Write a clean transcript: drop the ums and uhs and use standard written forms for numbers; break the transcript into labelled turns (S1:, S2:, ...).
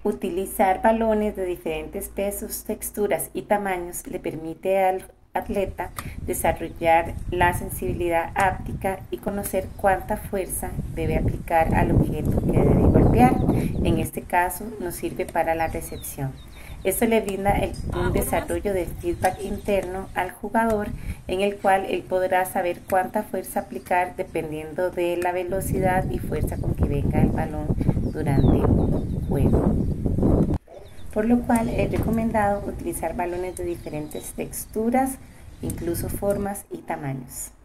S1: Utilizar balones de diferentes pesos, texturas y tamaños le permite al atleta desarrollar la sensibilidad áptica y conocer cuánta fuerza debe aplicar al objeto que debe golpear. En este caso nos sirve para la recepción. Esto le brinda un desarrollo de feedback interno al jugador, en el cual él podrá saber cuánta fuerza aplicar dependiendo de la velocidad y fuerza con que venga el balón durante un juego. Por lo cual es recomendado utilizar balones de diferentes texturas, incluso formas y tamaños.